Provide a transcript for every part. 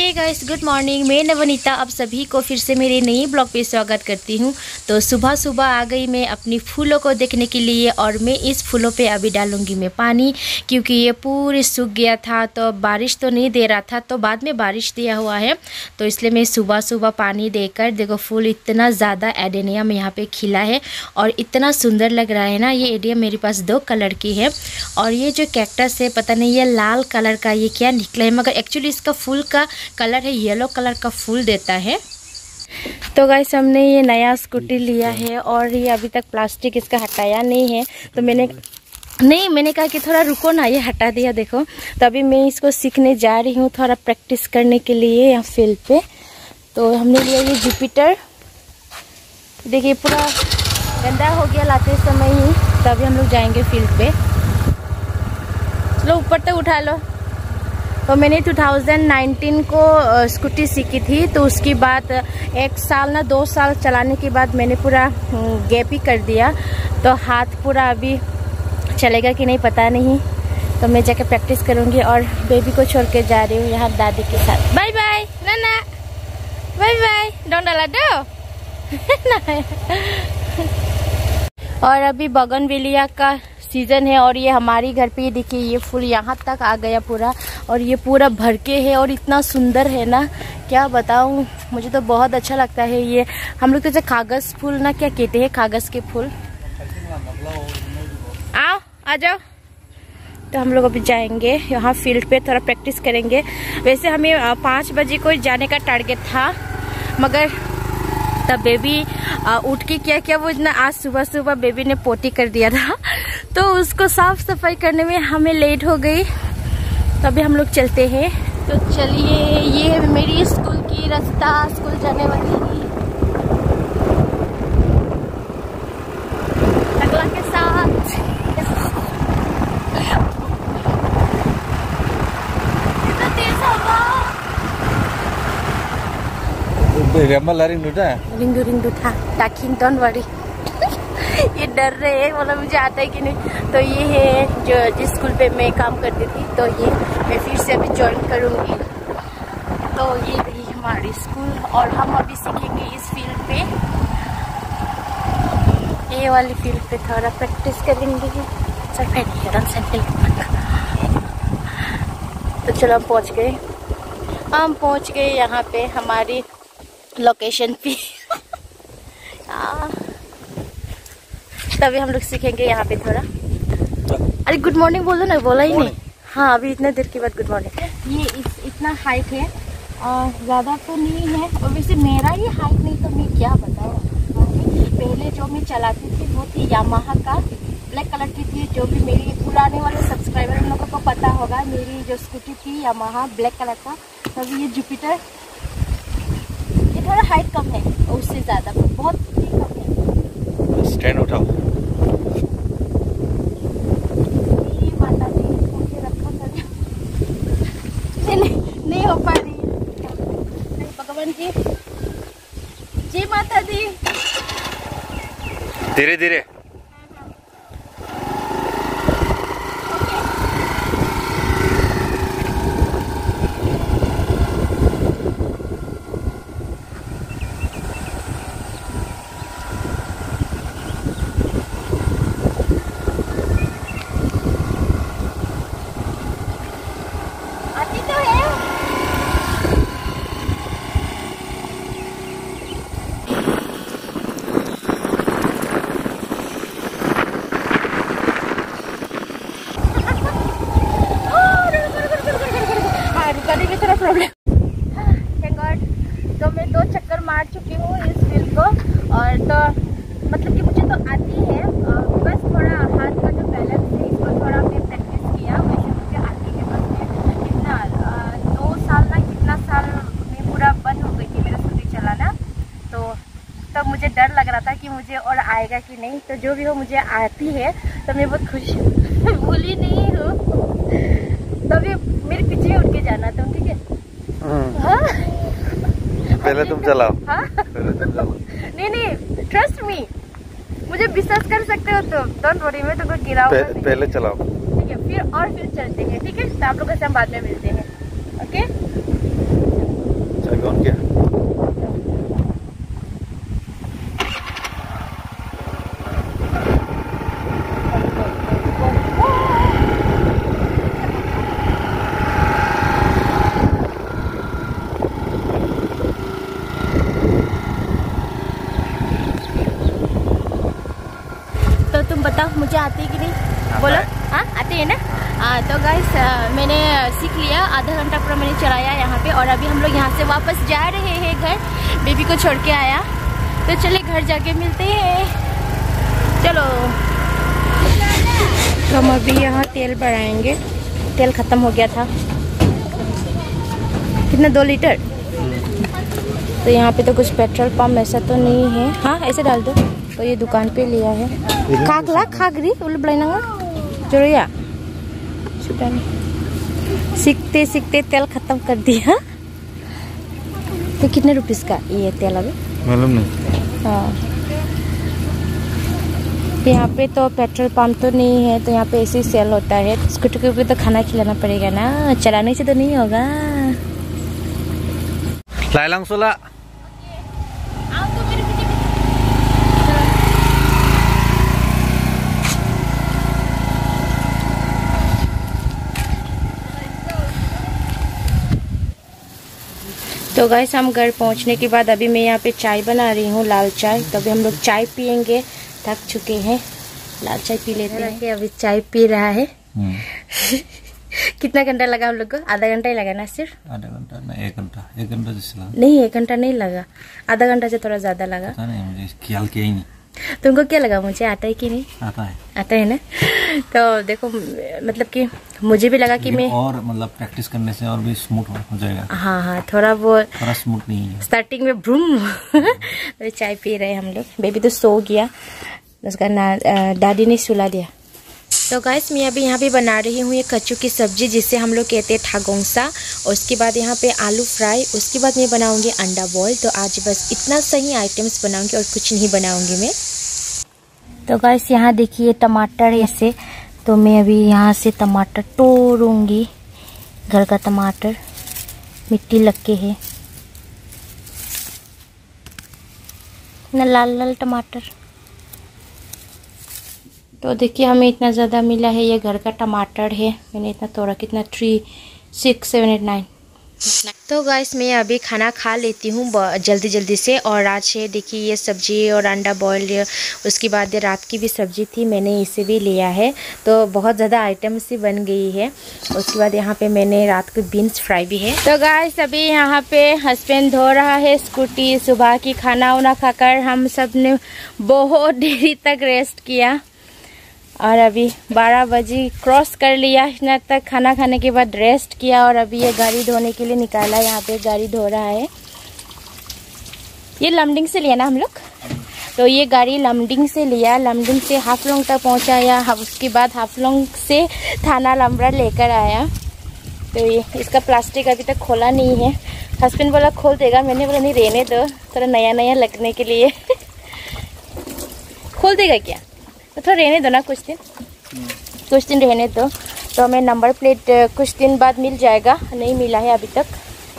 Hey guys, good morning. मैं नवनीता आप सभी को फिर से मेरे नई ब्लॉग पे स्वागत करती हूँ। तो सुबह सुबह आ गई मैं अपनी फूलों को देखने के लिए और मैं इस फूलों पे अभी डालूंगी मैं पानी, क्योंकि ये पूरे सूख गया था। तो बारिश तो नहीं दे रहा था, तो बाद में बारिश दिया हुआ है, तो इसलिए मैं सुबह सुबह पानी देकर, देखो फूल इतना ज़्यादा एडेनियम यहाँ पे खिला है और इतना सुंदर लग रहा है ना। ये एडेनियम मेरे पास 2 कलर की है और ये जो कैक्टस है पता नहीं ये लाल कलर का ये क्या निकला है, मगर एक्चुअली इसका फूल का कलर है येलो कलर का फूल देता है। तो गाइस हमने ये नया स्कूटी लिया है और ये अभी तक प्लास्टिक इसका हटाया नहीं है, तो मैंने कहा कि थोड़ा रुको ना, ये हटा दिया देखो। तो अभी मैं इसको सीखने जा रही हूँ थोड़ा प्रैक्टिस करने के लिए यहाँ फील्ड पे। तो हमने लिया ये जुपिटर, देखिए पूरा गंदा हो गया लाते समय ही। तो अभी हम लोग जाएंगे फील्ड पे। चलो ऊपर तक उठा लो। तो मैंने 2019 को स्कूटी सीखी थी, तो उसके बाद 1 साल ना 2 साल चलाने के बाद मैंने पूरा गैप ही कर दिया। तो हाथ पूरा अभी चलेगा कि नहीं पता नहीं, तो मैं जाकर प्रैक्टिस करूँगी और बेबी को छोड़ के जा रही हूँ यहाँ दादी के साथ। बाय बाय नाना, बाय बाय, डोंट डाला दो। और अभी बगनविलिया का सीजन है और ये हमारी घर पे देखिए ये फूल यहाँ तक आ गया पूरा, और ये पूरा भर के है और इतना सुंदर है ना, क्या बताऊँ, मुझे तो बहुत अच्छा लगता है। ये हम लोग तो जैसे कागज फूल ना क्या कहते हैं, कागज के फूल। आओ आ जाओ। तो हम लोग अभी जाएंगे यहाँ फील्ड पे, थोड़ा प्रैक्टिस करेंगे। वैसे हमें 5 बजे को जाने का टारगेट था, मगर तब बेबी उठ के क्या वो इतना, आज सुबह सुबह बेबी ने पोटी कर दिया था, तो उसको साफ सफाई करने में हमें लेट हो गई। तो अभी हम लोग चलते हैं। तो चलिए, ये मेरी स्कूल की रास्ता, स्कूल जाने वाली अगला के साथ। इतना तेज हवा, रिंगू था टाकिंग, डोंट वरी। ये डर रहे हैं, मतलब मुझे आता है कि नहीं। तो ये है जो जिस स्कूल पे मैं काम करती थी, तो ये मैं फिर से अभी ज्वाइन करूँगी। तो ये रही हमारी स्कूल और हम अभी सीखेंगे इस फील्ड पे, ये वाली फील्ड पे थोड़ा प्रैक्टिस करेंगे। तो चलो हम पहुँच गए यहाँ पे हमारी लोकेशन पे। तभी हम लोग सीखेंगे यहाँ पे थोड़ा। अरे गुड मॉर्निंग बोल दो ना, बोला ही नहीं। हाँ अभी इतने देर के बाद गुड मॉर्निंग। ये इतना हाइट है और ज़्यादा तो नहीं है, और वैसे मेरा ही हाइट नहीं तो मैं क्या बताऊँ। पहले जो मैं चलाती थी वो थी यामाहा का, ब्लैक कलर की थी। जो भी मेरी पुराने वाले सब्सक्राइबर उन लोगों को पता होगा, मेरी जो स्कूटी थी यामाहा ब्लैक कलर का। तभी ये जुपिटर, ये थोड़ा हाइट कम है उससे ज़्यादा, बहुत ही कम है। स्टैंड उठाओ। माता जी मुझे रखा नहीं हो पा रही है। भगवान जी, जी माता दी, धीरे धीरे। तो मैं 2 चक्कर मार चुकी हूँ इस फील्ड को, और तो मतलब कि मुझे तो आती है, बस थोड़ा हाथ का जो बैलेंस है इसको थोड़ा मैं प्रैक्टिस किया। वैसे मुझे आती है, बस मैं कितना 2 साल ना कितना साल में पूरा बंद हो गई थी मेरा स्कूटी चलाना। तो तब मुझे डर लग रहा था कि मुझे और आएगा कि नहीं। तो जो भी हो मुझे आती है, तो मैं बहुत खुश भूली नहीं हूँ। तो अभी मेरे पीछे उठ के जाना तुम, ठीक है? हाँ? पहले तुम चलाओ। हाँ? पहले तुम चलाओ। नहीं ट्रस्ट मी, मुझे विश्वास कर सकते हो तुम, डोंट वरी, मैं तुमको गिराऊंगा नहीं। पहले चलाओ, ठीक है? फिर चलते हैं, ठीक है? तो आप लोगों से हम बाद में मिलते हैं, ओके? बताओ मुझे आती है कि नहीं, बोलो। हाँ आती है ना। तो गाइस मैंने सीख लिया, आधा घंटा पूरा मैंने चलाया यहाँ पे, और अभी हम लोग यहाँ से वापस जा रहे हैं घर। बेबी को छोड़ के आया, तो चले घर जाके मिलते हैं, चलो। तो हम अभी यहाँ तेल भराएंगे, तेल ख़त्म हो गया था। कितना 2 लीटर। तो यहाँ पे तो कुछ पेट्रोल पंप ऐसा तो नहीं है। हाँ ऐसे डाल दो। तो ये दुकान पे लिया है। खागरी उल बलाइना जोरिया सीखते सीखते तेल खत्म कर दिया। तो कितने रुपीस का ये तेल अभी मालूम नहीं। हाँ यहाँ पे तो पेट्रोल पंप तो नहीं है, तो यहाँ पे ऐसे ही सेल होता है। स्कूटर के ऊपर तो खाना खिलाना पड़ेगा ना, चलाने से तो नहीं होगा। लाइलांग सोला तो गाइस हम घर पहुंचने के बाद अभी मैं यहाँ पे चाय बना रही हूँ, लाल चाय। तो अभी हम लोग चाय पियेंगे, थक चुके हैं, लाल चाय पी लेते हैं। अभी चाय पी रहा है। कितना घंटा लगा हम लोग को? आधा घंटा ही लगा ना? सिर्फ आधा घंटा ना, 1 घंटा। 1 घंटा जैसे लगा नहीं, 1 घंटा नहीं लगा, आधा घंटा से थोड़ा ज्यादा लगा। पता नहीं, मुझे ख्याल किया ही नहीं। तुमको क्या लगा? मुझे आता है कि नहीं? आता है, आता है ना। तो देखो मतलब कि मुझे भी लगा कि मैं और मतलब प्रैक्टिस करने से और भी स्मूथ हो जाएगा। हाँ थोड़ा स्मूथ नहीं है स्टार्टिंग में ब्रूम। तो चाय पी रहे हैं हम लोग। बेबी तो सो गया, उसका दादी ने सुला दिया। तो गाइस मैं अभी यहाँ पे बना रही हूँ ये कच्चू की सब्जी, जिसे हम लोग कहते हैं ठागोंसा। और उसके बाद यहाँ पे आलू फ्राई, उसके बाद मैं बनाऊंगी अंडा बॉईल। तो आज बस इतना सही आइटम्स बनाऊंगी और कुछ नहीं बनाऊंगी मैं। तो गाइस यहाँ देखिए टमाटर ऐसे, तो मैं अभी यहाँ से टमाटर तोड़ूंगी। घर का टमाटर, मिट्टी लग के है ना, लाल लाल टमाटर। तो देखिए हमें इतना ज़्यादा मिला है, ये घर का टमाटर है। मैंने इतना तोड़ा, कितना 3, 6, 7, 8, 9। तो गाइस मैं अभी खाना खा लेती हूँ जल्दी जल्दी से। और आज है देखिए ये सब्जी और अंडा बॉयल, उसके बाद रात की भी सब्जी थी, मैंने इसे भी लिया है। तो बहुत ज़्यादा आइटम्स ही बन गई है। उसके बाद यहाँ पे मैंने रात को बीन्स फ्राई भी है। तो गाइस अभी यहाँ पे हस्बैंड धो रहा है स्कूटी। सुबह की खाना वाना खाकर हम सब ने बहुत देरी तक रेस्ट किया, और अभी 12 बजे क्रॉस कर लिया। इतना तक खाना खाने के बाद रेस्ट किया, और अभी ये गाड़ी धोने के लिए निकाला। यहाँ पे गाड़ी धो रहा है। ये लमडिंग से लिया ना हम लोग। तो ये गाड़ी लमडिंग से लिया, लमडिंग से हाफलोंग तक पहुँचाया। उसके बाद हाफलोंग से थाना लम्बरा लेकर आया। तो ये इसका प्लास्टिक अभी तक खोला नहीं है। हस्बैंड बोला खोल देगा, मैंने बोला नहीं रहने दो, थोड़ा नया नया लगने के लिए। खोल देगा क्या? तो थोड़ा रहने दो ना, कुछ दिन रहने दो। तो हमें नंबर प्लेट कुछ दिन बाद मिल जाएगा, नहीं मिला है अभी तक।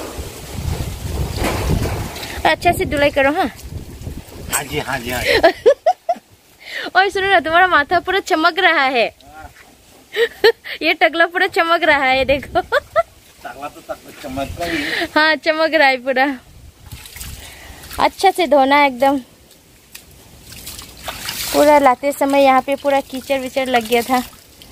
अच्छा से धुलाई करो। हाँ जी हाँ जी। और सुनो ना, तुम्हारा माथा पूरा चमक रहा है। ये टकला पूरा चमक रहा है, देखो। चमक रहा है। हाँ चमक रहा है पूरा। अच्छा से धोना एकदम। पूरा लाते समय यहाँ पे पूरा कीचड़ विचड़ लग गया था।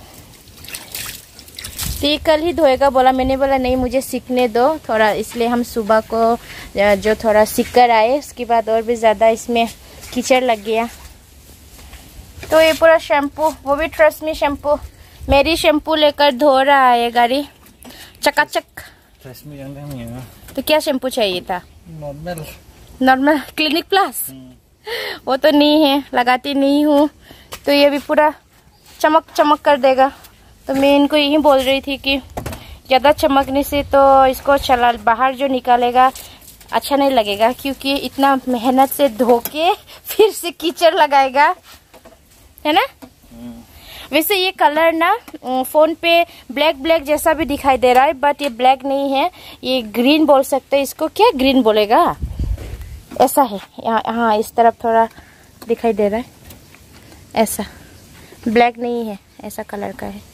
तो ये कल ही धोएगा बोला, मैंने बोला नहीं मुझे सीखने दो थोड़ा, इसलिए हम सुबह को जो थोड़ा सीख कर आए, उसके बाद और भी ज़्यादा इसमें कीचड़ लग गया। तो ये पूरा शैम्पू, वो भी ट्रस्ट मी शैम्पू, मेरी शैम्पू लेकर धो रहा है गाड़ी चकाचक। ट्रस्ट मी नहीं है। तो क्या शैम्पू चाहिए था? Normal clinic plus. वो तो नहीं है, लगाती नहीं हूँ। तो ये भी पूरा चमक कर देगा। तो मैं इनको यही बोल रही थी कि ज़्यादा चमकने से तो इसको चला बाहर जो निकालेगा अच्छा नहीं लगेगा, क्योंकि इतना मेहनत से धो के फिर से कीचड़ लगाएगा, है ना। वैसे ये कलर ना फोन पे ब्लैक जैसा भी दिखाई दे रहा है, बट ये ब्लैक नहीं है, ये ग्रीन बोल सकते हैं इसको। क्या ग्रीन बोलेगा? ऐसा है यहाँ, हाँ इस तरफ थोड़ा दिखाई दे रहा है ऐसा, ब्लैक नहीं है, ऐसा कलर का है।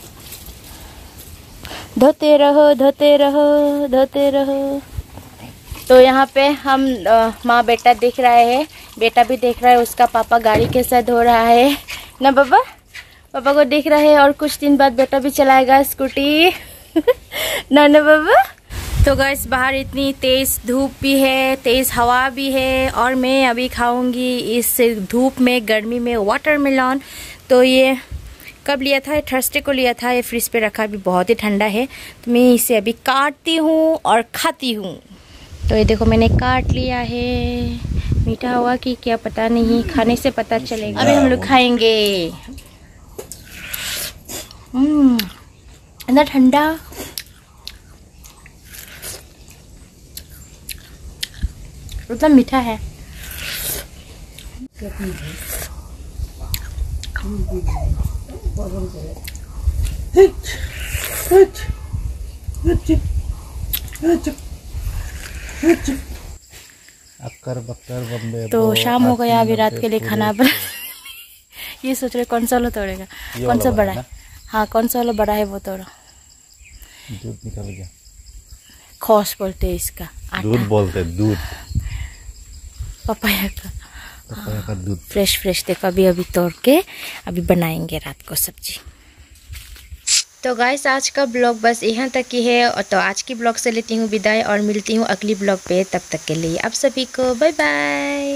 धोते रहो धोते रहो धोते रहो। तो यहाँ पे हम माँ बेटा देख रहे हैं, बेटा भी देख रहा है, उसका पापा गाड़ी के साथ धो रहा है। ना पापा? पापा को देख रहे हैं और कुछ दिन बाद बेटा भी चलाएगा स्कूटी। ना पापा? तो गाइस बाहर इतनी तेज़ धूप भी है, तेज़ हवा भी है और मैं अभी खाऊंगी इस धूप में गर्मी में वाटरमेलन। तो ये कब लिया था? थर्सडे को लिया था। ये फ्रिज पे रखा, भी बहुत ही ठंडा है। तो मैं इसे अभी काटती हूँ और खाती हूँ। तो ये देखो मैंने काट लिया है। मीठा हुआ कि क्या पता नहीं, खाने से पता चलेगा। अभी हम लोग खाएंगे। इतना ठंडा, उतना मीठा है। अक्कर बक्कर बम्बे। तो शाम हो गया, अभी रात के लिए खाना बना। ये सोच रहे कौन सा वाला तोड़ेगा, कौन सा बड़ा है? हाँ, कौन सा वाला बड़ा है वो तोड़ो। दूध निकल गया। खोस बोलते हैं इसका, दूध बोलते, दूध पपाया का। पपाया का दूध फ्रेश देखो, अभी तोड़ के अभी बनाएंगे रात को सब्जी। तो गाइस आज का ब्लॉग बस यहाँ तक ही है। और तो आज की ब्लॉग से लेती हूँ विदाई और मिलती हूँ अगली ब्लॉग पे। तब तक के लिए आप सभी को बाय बाय।